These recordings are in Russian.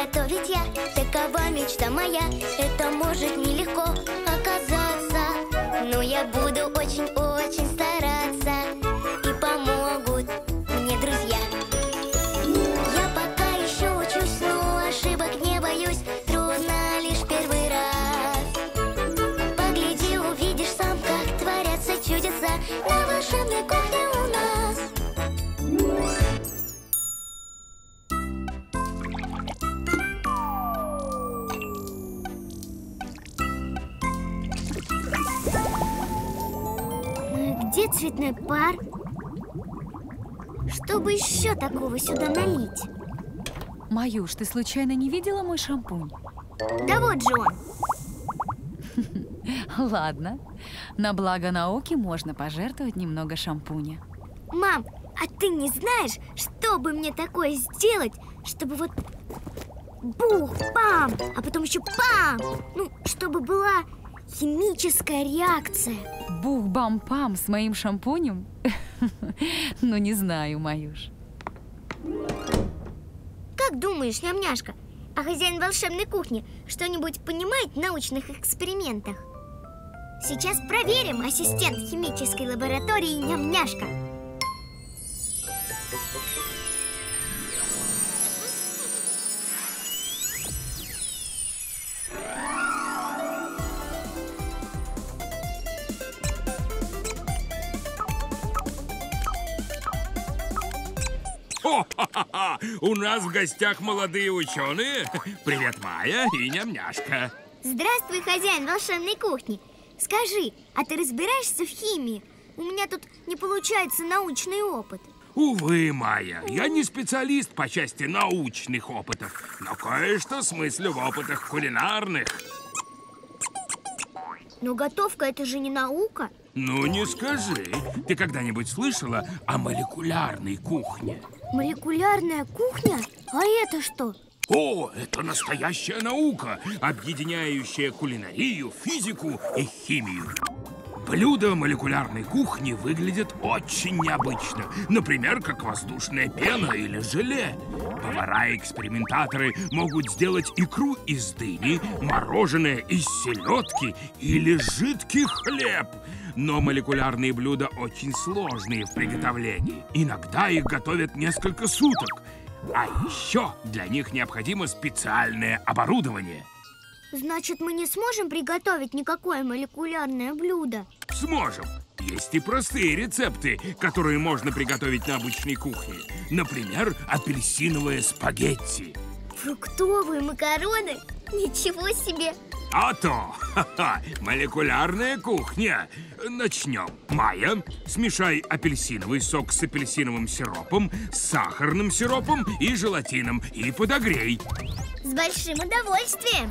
готовить я. Такова мечта моя. Это может нелегко оказаться, но я буду очень-очень стараться, и помогут мне друзья. Я пока еще учусь, но ошибок не боюсь. Трудно лишь первый раз. Погляди, увидишь сам, как творятся чудеса на волшебной кухне у нас. Где цветной пар? Чтобы еще такого сюда налить? Маюш, ты случайно не видела мой шампунь? Да вот же он. Ладно, на благо науки можно пожертвовать немного шампуня. Мам, а ты не знаешь, что бы мне такое сделать, чтобы вот бух-пам, а потом еще пам? Ну, чтобы была химическая реакция. Бух-бам-пам с моим шампунем? Ну, не знаю, Маюш. Как думаешь, ням-няшка, а хозяин волшебной кухни что-нибудь понимает в научных экспериментах? Сейчас проверим, ассистент химической лаборатории ням-няшка. О-ха-ха-ха! У нас в гостях молодые ученые. Привет, Майя и ням-няшка. Здравствуй, хозяин волшебной кухни. Скажи, а ты разбираешься в химии? У меня тут не получается научный опыт. Увы, Майя, я не специалист по части научных опытов, но кое-что смыслю в опытах кулинарных. Но готовка — это же не наука. Ну, не скажи. Ты когда-нибудь слышала о молекулярной кухне? Молекулярная кухня? А это что? О, это настоящая наука, объединяющая кулинарию, физику и химию. Блюда молекулярной кухни выглядят очень необычно. Например, как воздушная пена или желе. Повара-экспериментаторы могут сделать икру из дыни, мороженое из селедки или жидкий хлеб. Но молекулярные блюда очень сложные в приготовлении. Иногда их готовят несколько суток. А еще для них необходимо специальное оборудование. Значит, мы не сможем приготовить никакое молекулярное блюдо? Сможем. Есть и простые рецепты, которые можно приготовить на обычной кухне. Например, апельсиновые спагетти. Фруктовые макароны? Ничего себе! А то! Ха-ха! Молекулярная кухня! Начнем. Майя, смешай апельсиновый сок с апельсиновым сиропом, с сахарным сиропом и желатином и подогрей. С большим удовольствием!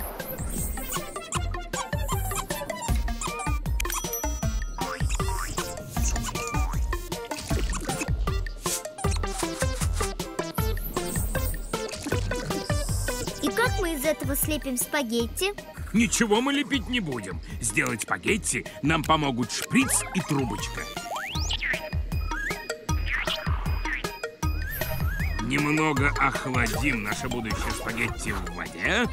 И как мы из этого слепим спагетти? Ничего мы лепить не будем. Сделать спагетти нам помогут шприц и трубочка. Немного охладим наше будущее спагетти в воде.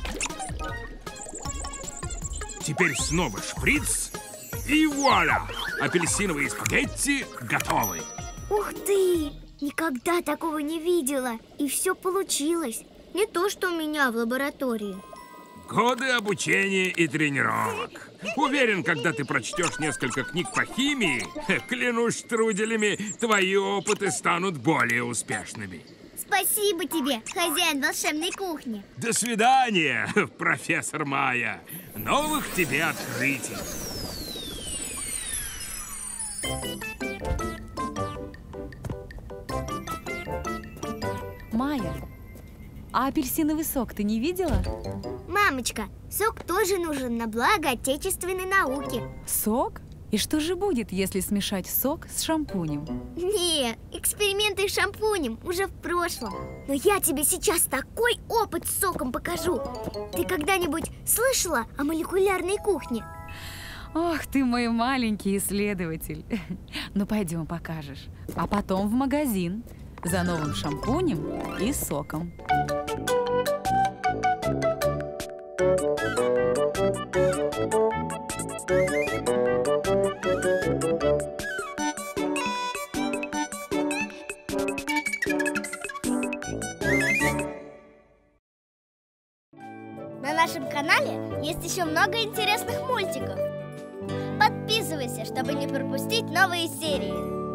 Теперь снова шприц. И вуаля! Апельсиновые спагетти готовы. Ух ты! Никогда такого не видела. И все получилось. Не то, что у меня в лаборатории. Годы обучения и тренировок. Уверен, когда ты прочтешь несколько книг по химии, клянусь штруделями, твои опыты станут более успешными. Спасибо тебе, хозяин волшебной кухни. До свидания, профессор Майя. Новых тебе открытий. Майя, а апельсиновый сок ты не видела? Мамочка, сок тоже нужен на благо отечественной науки. Сок? И что же будет, если смешать сок с шампунем? Не, эксперименты с шампунем уже в прошлом. Но я тебе сейчас такой опыт с соком покажу. Ты когда-нибудь слышала о молекулярной кухне? Ох, ты мой маленький исследователь. Ну, пойдем покажешь. А потом в магазин за новым шампунем и соком. На нашем канале есть еще много интересных мультиков. Подписывайся, чтобы не пропустить новые серии.